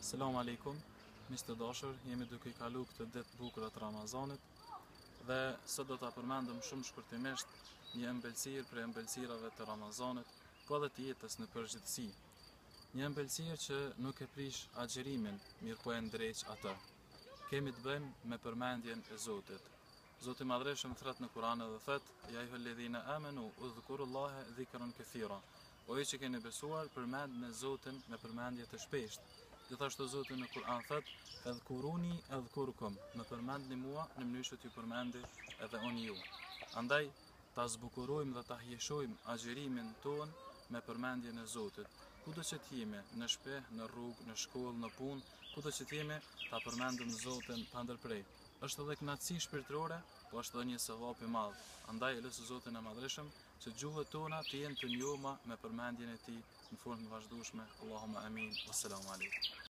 Selam aleikum, miq të dashur, jemi duke i kalu këtë ditë bukura të Ramazanit dhe sot do ta përmendëm shumë shkurtimisht një ëmbëlsirë prej ëmbëlsirave të Ramazanit, po edhe të jetës në përgjithësi. Një ëmbëlsirë që nuk e prish agjërimin, mirë po e ndreq atë. Kemi të bëjmë me përmendjen e Zotit. Zoti i Madhreshëm thret në Kur'an dhe thot: "Ya ayyuhalladhina amanu udhkurullaha dhikran kathira." O ju që keni besuar, përmendni Zotin me përmendje të shpeshtë. Gjithashtu Zoti në Kur'an thot: "Edhkuruni edhkurukum." Më përmendni mua në mënyrë që t'ju përmendi edhe unë ju. Andaj ta zbukurojmë dhe ta hjeshojmë agjërimin ton me përmendjen e Zotit. Kudo që t'jemi, në shtëpi, në rrugë, në shkollë, në punë, kudo që t'jemi, ta përmendim Zotin pa ndërprej. Është edhe kënaqësi shpirtërore, po është edhe një sevap i madh. Andaj lutem Zotin e Madhreshëm që gjuhët tona të jenë të njohura me përmendjen e Tij në formë të vazhdueshme. Allahumma amin. Wassalamu alaikum.